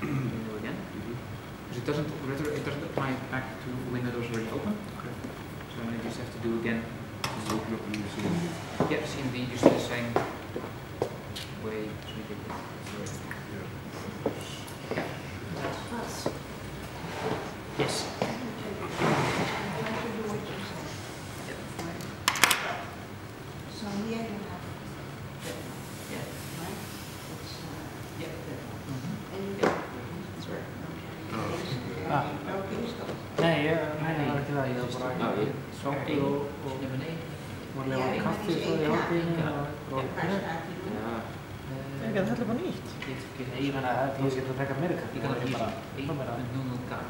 window again. Because it doesn't apply back to a window that was already open. Okay. So I just have to do again. Yeah, CMD just the same way as we did it. Yeah. Yes. So here you have Nee, dat had ik wel heel belangrijk. Zo maar lekker kaffe zo die ook dingen. Ja, dat helemaal niet. Nee, maar hier zit het lekker midden. Ik kan het hier zien. Noem elkaar.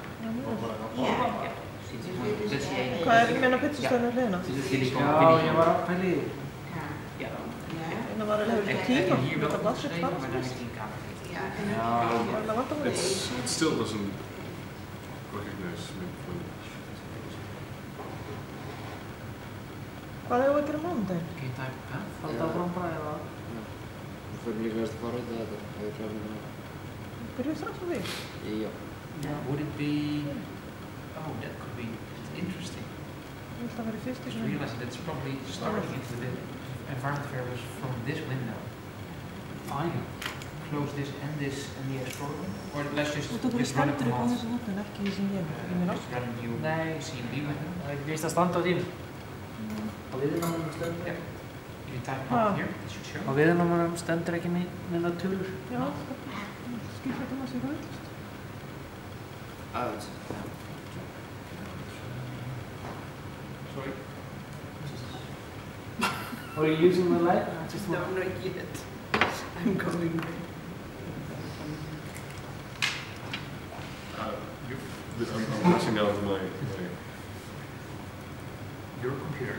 Men har faktiskt stannat Lena. Ja, je was ook wel. Ja. En dan var det hur Hier wel opgeschreven, maar daar is geen kamer. It still doesn't recognize midpoint. Qual é o outro monte? Can you type path? Falta por un paio. Foi líquidas de fora da eu já vi não. Pero isso não sabia. E Would it be? Oh, that could be interesting. Eu estava difícil. Just realizing that's probably starting into the environment variables from this window. Fine. Close this and the explorer. Or let's just run a command. Just run a new CMD window. Ik wist dat stand tot in. Yeah. You type path here, it should show. Maar weet je nog maar een stemtrekking met natuur? Ja, skip het maar zo goed. out. Sorry. Are you using the light? No, not yet. I'm coming back. I'm messing out with my Your computer.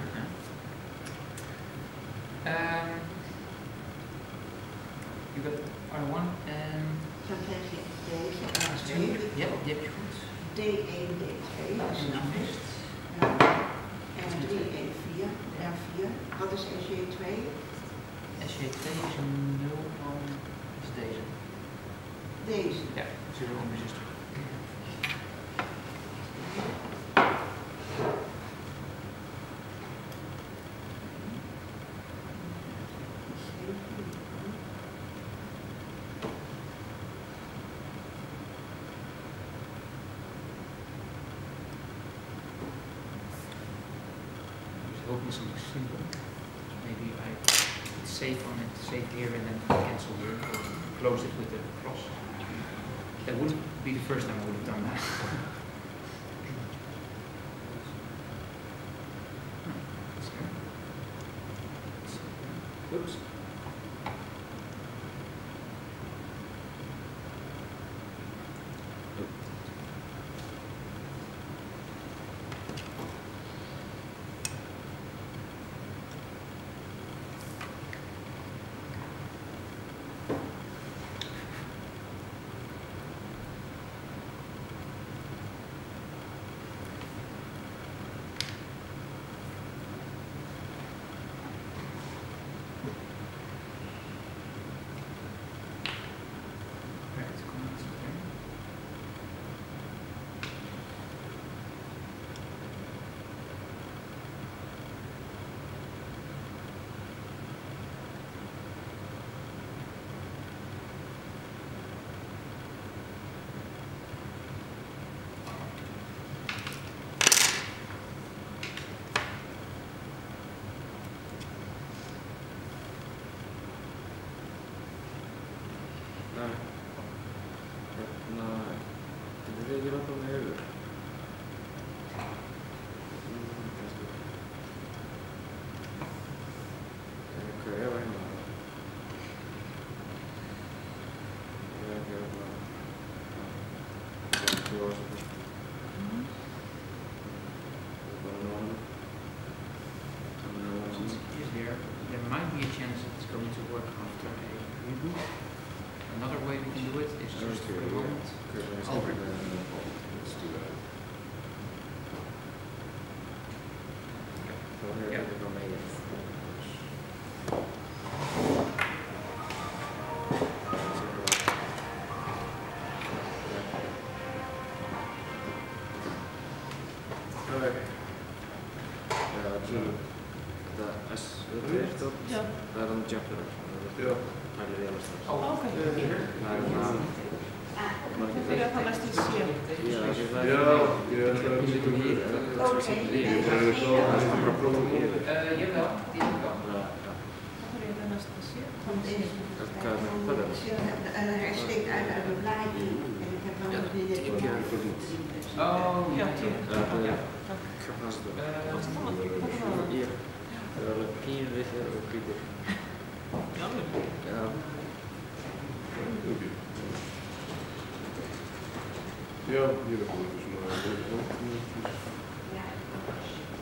You got R1 and Dan krijg je deze R2. Yep, goed. D1, D2, dat is een test. R3, E4, R4. Wat is SJ2? SJ2 is een 0 van is deze. Deze. Ja, 0 ohm resistor. Something simple. Maybe I save on it, save here, and then cancel here, or close it with a cross. That wouldn't be the first time I would have done that. Oops. Det ligger upp med huvudet. Okej, jag var hemma. There might be a chance that it's going to work after a reboot. Another way we can do it is just for a moment. Over. Let's do that. Yeah. jumper. Ja. Pælir ég alveg strax. Ok. Það er Fyrir að það næst í sé. Já, það er Ja, ja, Ég veit um hér, það er svo sem við Það er svo, það er bara prófum hér. Jawel, die heb ik al. Það fyrir að það næst í sé. Want deze, hij steekt uit een blaadje en ik heb wel weer Ik heb het niet. Oh, Ja, tje. Capacitor. Wat is dat? Wat is dat? Hier. Það er alveg pínlítið og hvítir. Já, Já. Oké. Ja, hier heb ik gewoon even zo'n